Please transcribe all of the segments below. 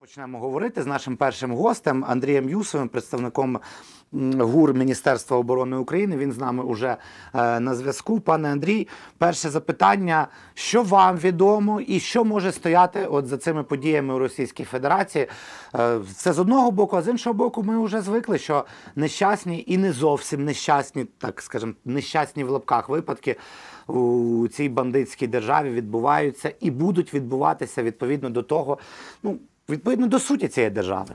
Почнемо говорити з нашим першим гостем Андрієм Юсовим, представником ГУР Міністерства оборони України. Він з нами уже на зв'язку. Пане Андрій, перше запитання. Що вам відомо і що може стояти от за цими подіями у Російській Федерації? Це з одного боку, а з іншого боку ми вже звикли, що нещасні і не зовсім нещасні, так скажемо, нещасні в лапках випадки у цій бандитській державі відбуваються і будуть відбуватися відповідно до того, відповідно до суті цієї держави.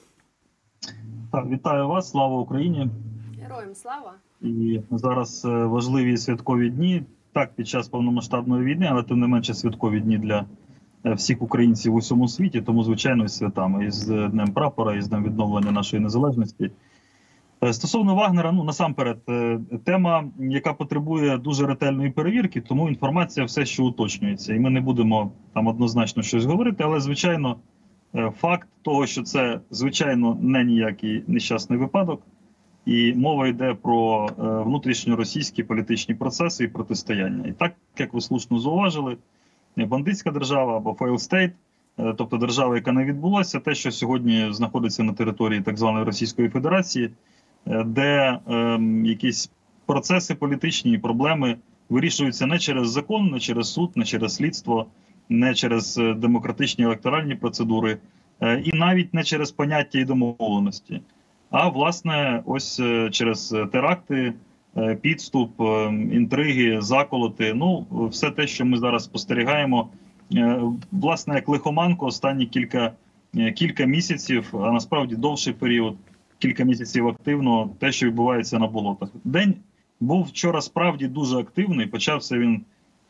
Так, вітаю вас, слава Україні. Героям слава. І зараз важливі святкові дні, так, під час повномасштабної війни, але тим не менше святкові дні для всіх українців у всьому світі, тому, звичайно, з святами, і з Днем Прапора, і з Днем відновлення нашої незалежності. Стосовно Вагнера, насамперед, тема, яка потребує дуже ретельної перевірки, тому інформація все ще уточнюється. І ми не будемо там однозначно щось говорити, але, звичайно, факт того, що це, звичайно, не ніякий нещасний випадок, і мова йде про внутрішньоросійські політичні процеси і протистояння. І так, як ви слушно зауважили, бандитська держава або failed state, тобто держава, яка не відбулася, те, що сьогодні знаходиться на території так званої Російської Федерації, де якісь процеси політичні і проблеми вирішуються не через закон, не через суд, не через слідство, не через демократичні електоральні процедури, і навіть не через поняття і домовленості, а, власне, ось через теракти, підступ, інтриги, заколоти, все те, що ми зараз спостерігаємо, власне, як лихоманку останні кілька місяців, а насправді довший період, кілька місяців активно, те, що відбувається на болотах. День був вчора справді дуже активний, почався він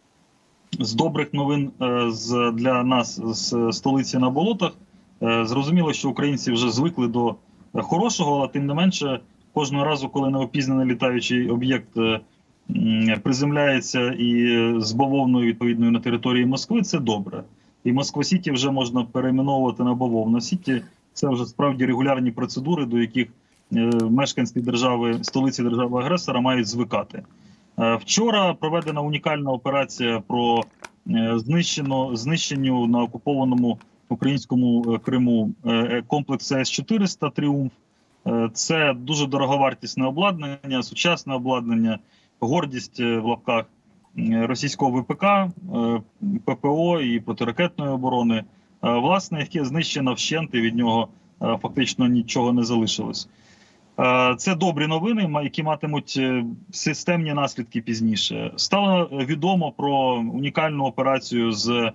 з добрих новин для нас з столиці на болотах. Зрозуміло, що українці вже звикли до хорошого, але тим не менше, кожного разу, коли неопізнаний літаючий об'єкт приземляється і з бавовною відповідною на території Москви, це добре. І Москва-Сіті вже можна перейменовувати на Бавовна-Сіті. Це вже справді регулярні процедури, до яких мешканці столиці держави-агресора мають звикати. Вчора проведена унікальна операція про знищенню на окупованому українському Криму комплексу С-400 «Тріумф». Це дуже дороговартісне обладнання, сучасне обладнання, гордість в лапках російського ВПК, ППО і протиракетної оборони, власне, яке знищено вщент, і від нього фактично нічого не залишилось. Це добрі новини, які матимуть системні наслідки пізніше. Стало відомо про унікальну операцію з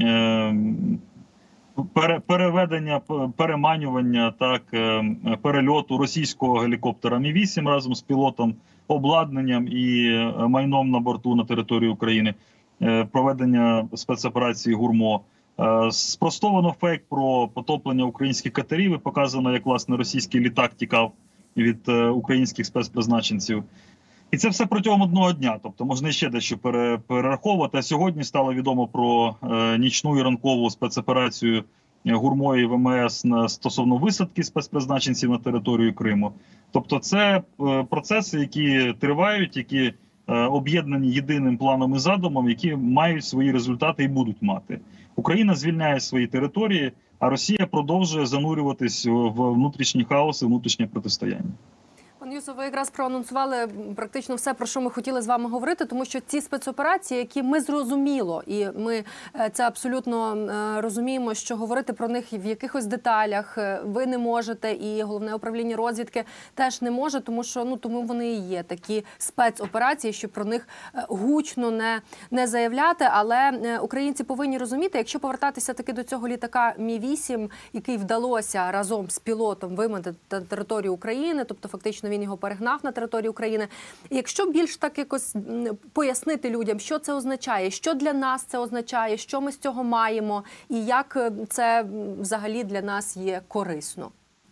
переведення, переманювання, перельоту російського гелікоптера Мі-8 разом з пілотом, обладнанням і майном на борту на території України, проведення спецоперації «Гурмо». Спростовано фейк про потоплення українських катерів і показано, як, власне, російський літак тікав від українських спецпризначенців. І це все протягом одного дня, тобто можна ще дещо перераховувати. А сьогодні стало відомо про нічну і ранкову спецоперацію ГУРМО і ВМС стосовно висадки спецпризначенців на територію Криму. Тобто це процеси, які тривають, які об'єднані єдиним планом і задумом, які мають свої результати і будуть мати. Україна звільняє свої території, а Росія продовжує занурюватись в внутрішні хаоси, внутрішнє протистояння. Пан Юсов, ви якраз проанонсували практично все, про що ми хотіли з вами говорити, тому що ці спецоперації, які ми зрозуміло, і ми це абсолютно розуміємо, що говорити про них в якихось деталях ви не можете, і Головне управління розвідки теж не може, тому що тому вони і є такі спецоперації, що про них гучно не заявляти, але українці повинні розуміти, якщо повертатися таки до цього літака Мі-8, який вдалося разом з пілотом вимити на територію України, тобто фактично він його перегнав на територію України. І якщо більш так якось пояснити людям, що це означає, що для нас це означає, що ми з цього маємо і як це взагалі для нас є корисно?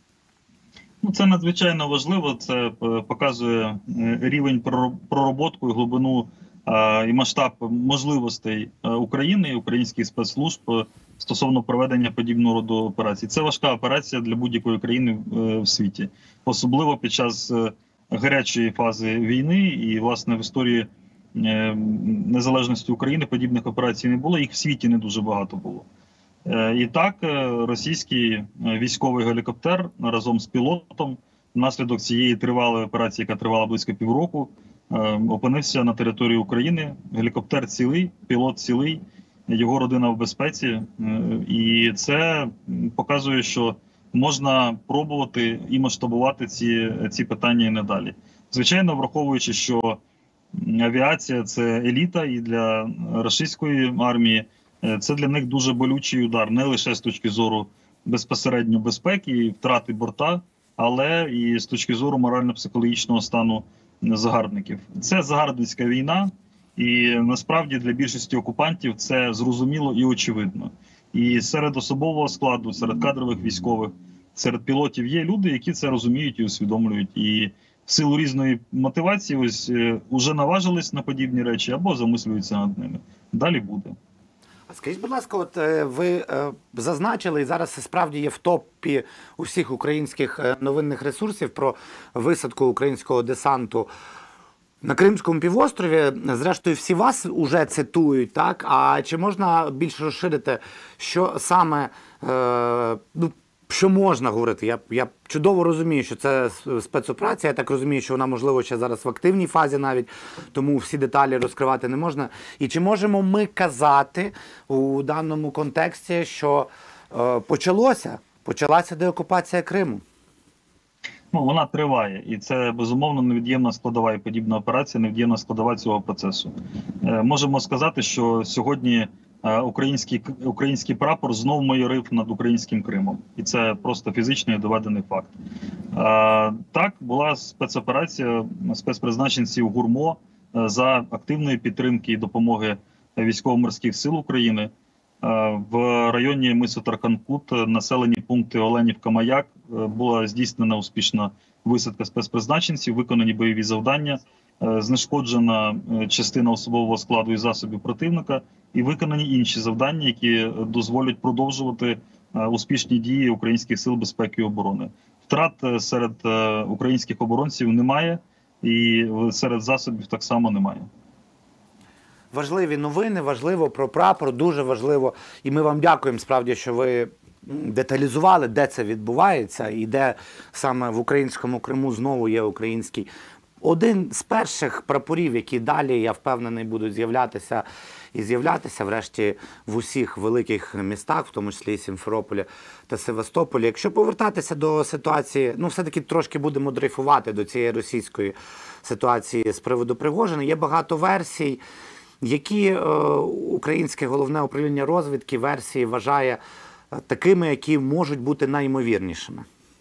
Це надзвичайно важливо, це показує рівень пророботку і глибину і масштаб можливостей України і українських спецслужб стосовно проведення подібного роду операцій. Це важка операція для будь-якої країни в світі, особливо під час гарячої фази війни. І, власне, в історії незалежності України подібних операцій не було, їх в світі не дуже багато було. І так, російський військовий гелікоптер разом з пілотом внаслідок цієї тривалої операції, яка тривала близько півроку, опинився на території України. Гелікоптер цілий, пілот цілий, його родина в безпеці. І це показує, що можна пробувати і масштабувати ці питання і надалі. Звичайно, враховуючи, що авіація – це еліта, і для російської армії це для них дуже болючий удар, не лише з точки зору безпосередньо безпеки і втрати борта, але і з точки зору морально-психологічного стану загарбників. Це загарбницька війна, і насправді для більшості окупантів це зрозуміло і очевидно. І серед особового складу, серед кадрових військових, серед пілотів є люди, які це розуміють і усвідомлюють. І в силу різної мотивації ось уже наважились на подібні речі або замислюються над ними. Далі буде. А скажіть, будь ласка, от ви зазначили, і зараз це справді є в топі усіх українських новинних ресурсів про висадку українського десанту на Кримському півострові. Зрештою, всі вас уже цитують, так? А чи можна більш розширити, що саме, що можна говорити? Я чудово розумію, що це спецоперація, я так розумію, що вона, можливо, ще зараз в активній фазі навіть, тому всі деталі розкривати не можна. І чи можемо ми казати у даному контексті, що почалася деокупація Криму? Ну, вона триває, і це, безумовно, невід'ємна складова, і подібна операція невід'ємна складова цього процесу. Можемо сказати, що сьогодні український прапор знов майорив над українським Кримом. І це просто фізичний доведений факт. Так, була спецоперація спецпризначенців ГУРМО за активної підтримки і допомоги військово-морських сил України. В районі мису Тарканкут, населені пункти Оленівка-Маяк, була здійснена успішна висадка спецпризначенців, виконані бойові завдання, знешкоджена частина особового складу і засобів противника, і виконані інші завдання, які дозволять продовжувати успішні дії українських сил безпеки і оборони. Втрат серед українських оборонців немає, і серед засобів так само немає. Важливі новини, важливо про прапор, дуже важливо. І ми вам дякуємо, справді, що ви деталізували, де це відбувається і де саме в українському Криму знову є український. Один з перших прапорів, які далі, я впевнений, будуть з'являтися врешті в усіх великих містах, в тому числі і Сімферополі та Севастополі. Якщо повертатися до ситуації, все-таки трошки будемо дрейфувати до цієї російської ситуації з приводу Пригожина, є багато версій, які українське головне управління розвідки версії вважає такими, які можуть бути найімовірнішими.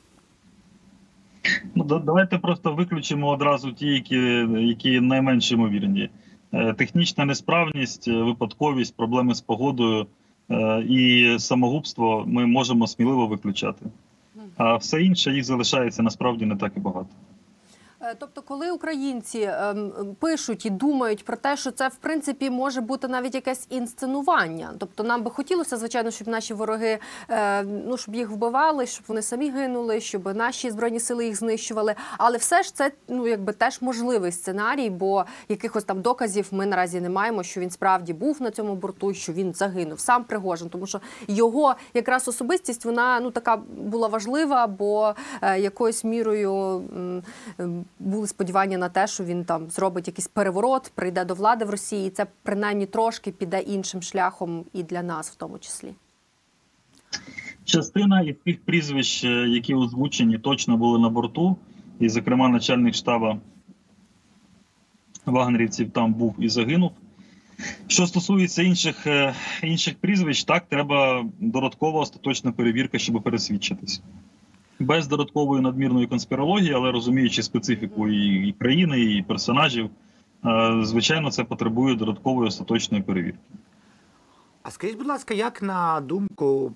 Давайте просто виключимо одразу ті, які найменш ймовірні. Технічна несправність, випадковість, проблеми з погодою і самогубство ми можемо сміливо виключати. А все інше, їх залишається насправді не так і багато. Тобто, коли українці пишуть і думають про те, що це, в принципі, може бути навіть якесь інсценування. Тобто, нам би хотілося, звичайно, щоб наші вороги, щоб їх вбивали, щоб вони самі гинули, щоб наші Збройні сили їх знищували. Але все ж це, теж можливий сценарій, бо якихось там доказів ми наразі не маємо, що він справді був на цьому борту, що він загинув. Сам Пригожин, тому що його якраз особистість, вона, така була важлива, бо якоюсь мірою були сподівання на те, що він там зробить якийсь переворот, прийде до влади в Росії, і це принаймні трошки піде іншим шляхом і для нас в тому числі. Частина із тих прізвищ, які озвучені, точно були на борту, і, зокрема, начальник штабу вагнерівців там був і загинув. Що стосується інших прізвищ, так, треба додаткова остаточна перевірка, щоб пересвідчитись. Без додаткової надмірної конспірології, але розуміючи специфіку і країни, і персонажів, звичайно, це потребує додаткової остаточної перевірки. А скажіть, будь ласка, як на думку,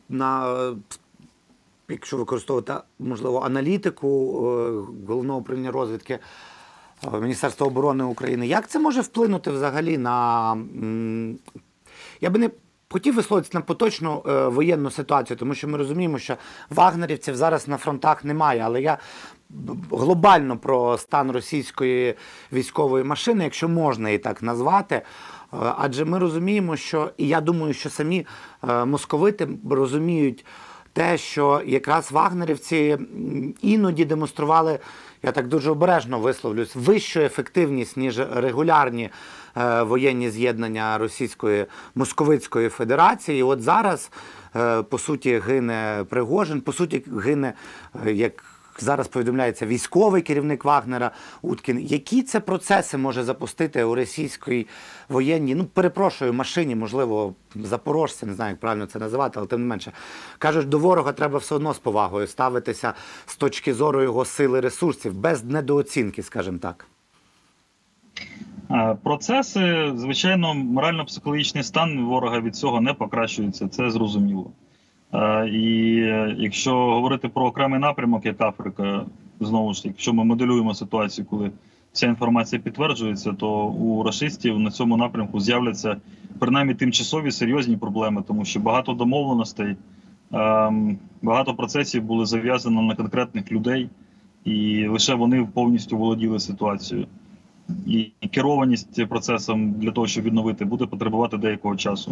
якщо використовувати, можливо, аналітику Головного управління розвідки Міністерства оборони України, як це може вплинути взагалі на, я би не хотів висловитися на поточну воєнну ситуацію, тому що ми розуміємо, що вагнерівців зараз на фронтах немає, але я глобально про стан російської військової машини, якщо можна її так назвати, адже ми розуміємо, що, і я думаю, що самі московити розуміють те, що якраз вагнерівці іноді демонстрували, я так дуже обережно висловлюсь, вищу ефективність, ніж регулярні воєнні з'єднання Російської Московицької Федерації. І от зараз, по суті, гине Пригожин, по суті, гине, як зараз повідомляється, військовий керівник Вагнера Уткін. Які це процеси може запустити у російській воєнній, перепрошую, машині, можливо, запорожці, не знаю, як правильно це називати, але тим не менше. Кажуть, до ворога треба все одно з повагою ставитися з точки зору його сили, ресурсів, без недооцінки, скажімо так. Процеси, звичайно, морально-психологічний стан ворога від цього не покращується, це зрозуміло. І якщо говорити про окремий напрямок, як Африка, знову ж таки, якщо ми моделюємо ситуацію, коли ця інформація підтверджується, то у рашистів на цьому напрямку з'являться принаймні тимчасові серйозні проблеми, тому що багато домовленостей, багато процесів були зав'язані на конкретних людей, і лише вони повністю володіли ситуацією. І керованість процесом для того, щоб відновити, буде потребувати деякого часу.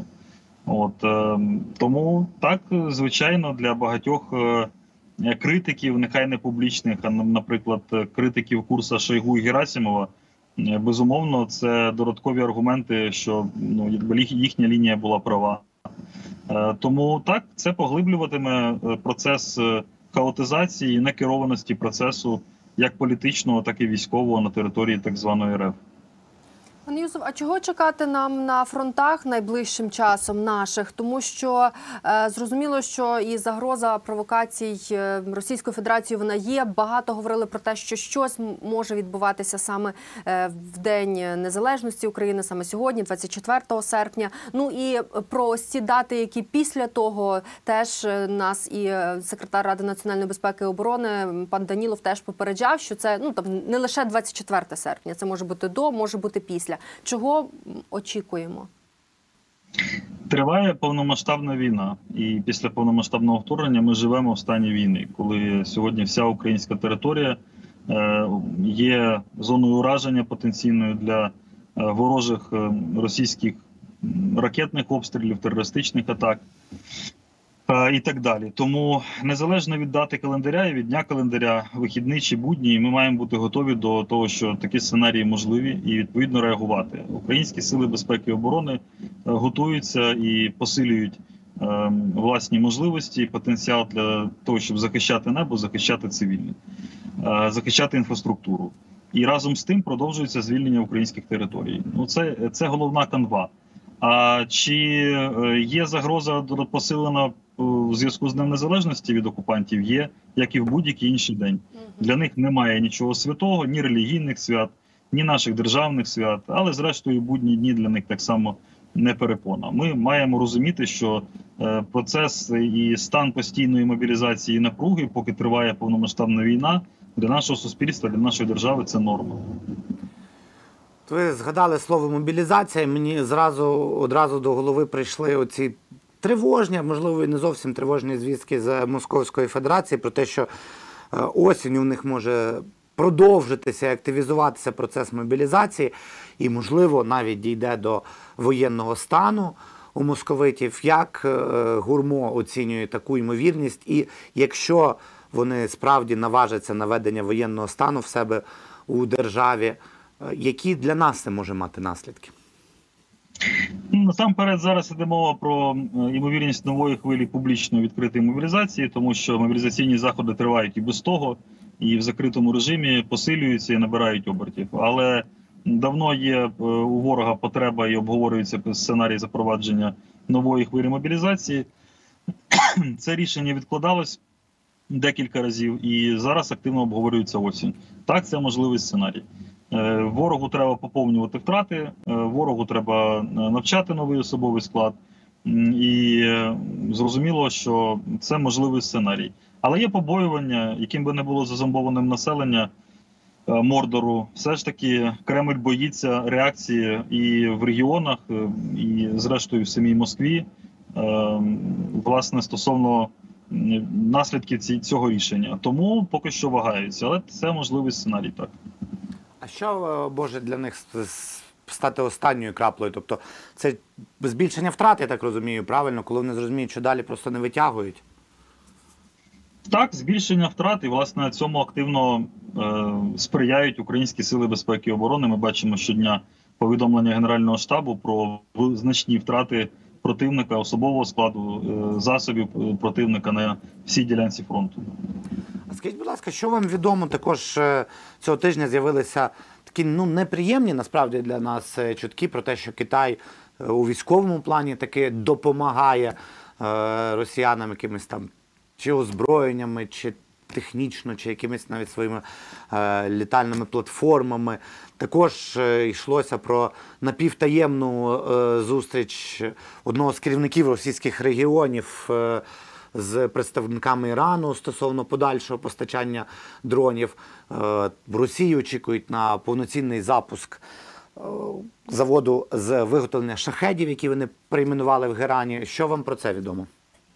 Тому так, звичайно, для багатьох критиків, нехай не публічних, а, наприклад, критиків курсу Шойгу і Герасимова, безумовно, це додаткові аргументи, що їхня лінія була права. Тому так, це поглиблюватиме процес хаотизації, некерованості процесу як політичного, так і військового на території так званої РФ. Пане Юсуф, а чого чекати нам на фронтах найближчим часом наших? Тому що зрозуміло, що і загроза провокацій Російської Федерації вона є. Багато говорили про те, що щось може відбуватися саме в День Незалежності України, саме сьогодні, 24 серпня. Ну і про ось ці дати, які після того теж нас і секретар Ради національної безпеки і оборони пан Данілов теж попереджав, що це не лише 24 серпня, це може бути до, може бути після. Чого очікуємо? Триває повномасштабна війна. І після повномасштабного вторгнення ми живемо в стані війни, коли сьогодні вся українська територія є зоною ураження потенційною для ворожих російських ракетних обстрілів, терористичних атак і так далі. Тому незалежно від дати календаря і від дня календаря, вихідний чи будній, ми маємо бути готові до того, що такі сценарії можливі, і відповідно реагувати. Українські сили безпеки і оборони готуються і посилюють власні можливості і потенціал для того, щоб захищати небо, захищати цивільних, захищати інфраструктуру. І разом з тим продовжується звільнення українських територій. Це головна канва. А чи є загроза посилена у зв'язку з Днем Незалежності від окупантів? Є, як і в будь-який інший день. Для них немає нічого святого, ні релігійних свят, ні наших державних свят, але зрештою будні дні для них так само не перепона. Ми маємо розуміти, що процес і стан постійної мобілізації і напруги, поки триває повномасштабна війна, для нашого суспільства, для нашої держави це норма. Ви згадали слово мобілізація, мені одразу до голови прийшли оці тривожні, можливо, і не зовсім тривожні звістки з Московської Федерації про те, що осінь у них може продовжитися і активізуватися процес мобілізації і, можливо, навіть дійде до воєнного стану у московитів. Як ГУРМО оцінює таку ймовірність? І якщо вони справді наважаться на введення воєнного стану в себе у державі, які для нас це може мати наслідки? Насамперед зараз йде мова про ймовірність нової хвилі публічної відкритої мобілізації, тому що мобілізаційні заходи тривають і без того, і в закритому режимі посилюються і набирають обертів. Але давно є у ворога потреба і обговорюється сценарій запровадження нової хвилі мобілізації. Це рішення відкладалось декілька разів і зараз активно обговорюється осінь. Так, це можливий сценарій. Ворогу треба поповнювати втрати, ворогу треба навчати новий особовий склад. І зрозуміло, що це можливий сценарій. Але є побоювання, яким би не було зазомбованим населення, Мордору. Все ж таки Кремль боїться реакції і в регіонах, і зрештою в самій Москві, власне, стосовно наслідків цього рішення. Тому поки що вагаються, але це можливий сценарій, так. А що може для них стати останньою краплею? Тобто це збільшення втрат, я так розумію, правильно? Коли вони зрозуміють, що далі просто не витягують? Так, збільшення втрат, і, власне, цьому активно сприяють українські сили безпеки і оборони. Ми бачимо щодня повідомлення Генерального штабу про значні втрати противника, особового складу, засобів противника на всій ділянці фронту. А скажіть, будь ласка, що вам відомо? Також цього тижня з'явилися такі неприємні, насправді, для нас чутки про те, що Китай у військовому плані таки допомагає росіянам якимись там чи озброєннями, чи технічно, чи якимись навіть своїми літальними платформами. Також йшлося про напівтаємну зустріч одного з керівників російських регіонів з представниками Ірану стосовно подальшого постачання дронів. В Росії очікують на повноцінний запуск заводу з виготовлення шахедів, які вони перейменували в Герані. Що вам про це відомо?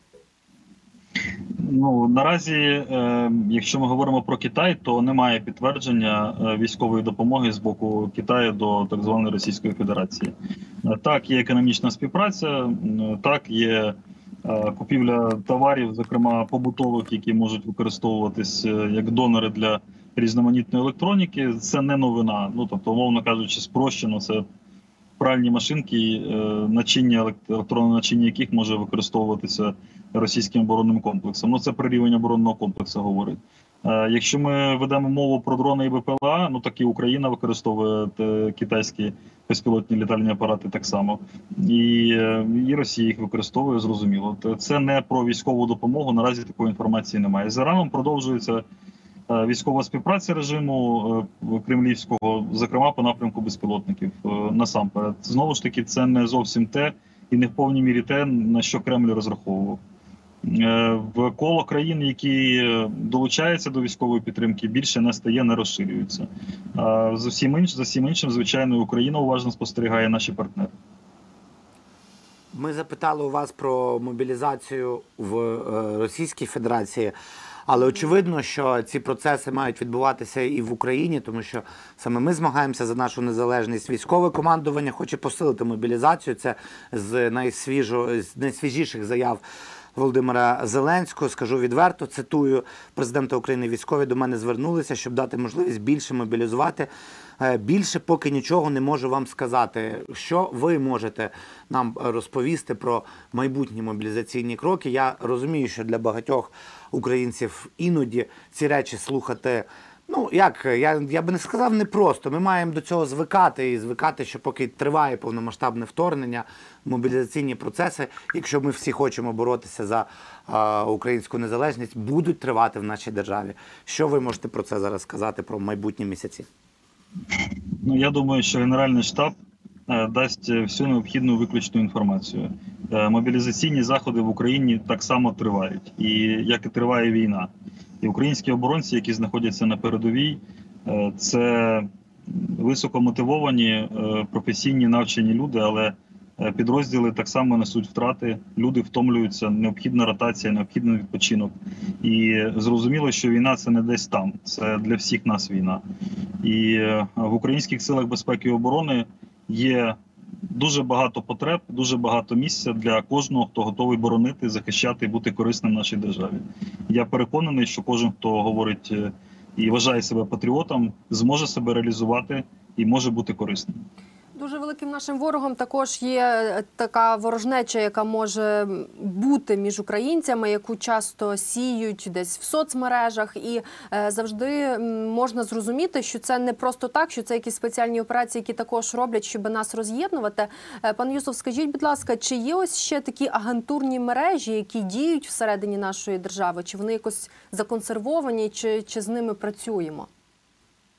Наразі, якщо ми говоримо про Китай, то немає підтвердження військової допомоги з боку Китаю до так званої Російської Федерації. Так, є економічна співпраця, так, є купівля товарів, зокрема побутових, які можуть використовуватись як донори для різноманітної електроніки. Це не новина. Тобто, умовно кажучи, спрощено, це пральні машинки, електронне начиння яких може використовуватися російським оборонним комплексом. Це про рівень оборонного комплексу говорить. Якщо ми ведемо мову про дрони і БПЛА, так і Україна використовує китайські безпілотні літальні апарати так само. І Росія їх використовує, зрозуміло. Це не про військову допомогу, наразі такої інформації немає. З Іраном продовжується військова співпраця режиму кремлівського, зокрема по напрямку безпілотників насамперед. Знову ж таки, це не зовсім те і не в повній мірі те, на що Кремль розраховував. В коло країн, які долучаються до військової підтримки, більше не стає, не розширюється. За всім іншим, звичайно, Україна уважно спостерігає наші партнери. Ми запитали у вас про мобілізацію в Російській Федерації, але очевидно, що ці процеси мають відбуватися і в Україні, тому що саме ми змагаємося за нашу незалежність. Військове командування хоче посилити мобілізацію. Це з найсвіжіших заяв Володимира Зеленського. Скажу відверто, цитую президента України: військові до мене звернулися, щоб дати можливість більше мобілізувати. Більше поки нічого не можу вам сказати. Що ви можете нам розповісти про майбутні мобілізаційні кроки? Я розумію, що для багатьох українців іноді ці речі слухати, я би не сказав непросто. Ми маємо до цього звикати і звикати, що поки триває повномасштабне вторгнення, мобілізаційні процеси, якщо ми всі хочемо боротися за українську незалежність, будуть тривати в нашій державі. Що ви можете про це зараз сказати, про майбутні місяці? Я думаю, що Генеральний штаб дасть всю необхідну виключну інформацію. Мобілізаційні заходи в Україні так само тривають, як і триває війна. І українські оборонці, які знаходяться на передовій, це високомотивовані, професійні, навчені люди, але підрозділи так само несуть втрати, люди втомлюються, необхідна ротація, необхідний відпочинок. І зрозуміло, що війна – це не десь там, це для всіх нас війна. І в українських силах безпеки і оборони є дуже багато потреб, дуже багато місця для кожного, хто готовий боронити, захищати і бути корисним нашій державі. Я переконаний, що кожен, хто говорить і вважає себе патріотом, зможе себе реалізувати і може бути корисним. Дуже великим нашим ворогом також є така ворожнеча, яка може бути між українцями, яку часто сіють десь в соцмережах. І завжди можна зрозуміти, що це не просто так, що це якісь спеціальні операції, які також роблять, щоб нас роз'єднувати. Пан Юсуф, скажіть, будь ласка, чи є ось ще такі агентурні мережі, які діють всередині нашої держави? Чи вони якось законсервовані, чи з ними працюємо?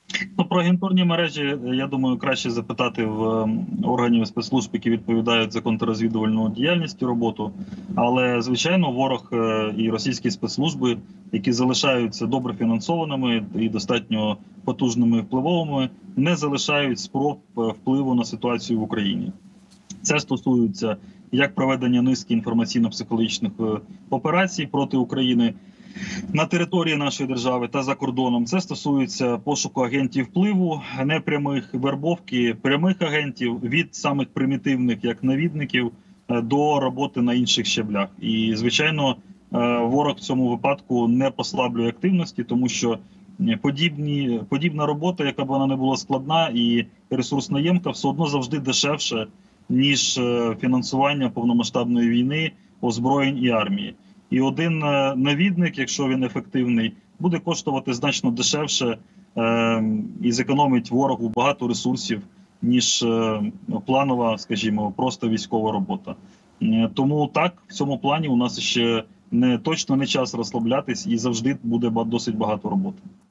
Ну, про агентурні мережі, я думаю, краще запитати в органів спецслужб, які відповідають за контррозвідувальну діяльність і роботу. Але, звичайно, ворог і російські спецслужби, які залишаються добре фінансованими і достатньо потужними і впливовими, не залишають спроб впливу на ситуацію в Україні. Це стосується як проведення низки інформаційно-психологічних операцій проти України на території нашої держави та за кордоном. Це стосується пошуку агентів впливу, непрямих, вербовки прямих агентів від самих примітивних, як навідників, до роботи на інших щаблях. І, звичайно, ворог в цьому випадку не послаблює активності, тому що подібна робота, яка б вона не була складна і ресурсноємка, все одно завжди дешевше, ніж фінансування повномасштабної війни, озброєнь і армії. І один навідник, якщо він ефективний, буде коштувати значно дешевше і зекономить ворогу багато ресурсів, ніж планова, скажімо, просто військова робота. Тому так, в цьому плані у нас ще точно не час розслаблятись і завжди буде досить багато роботи.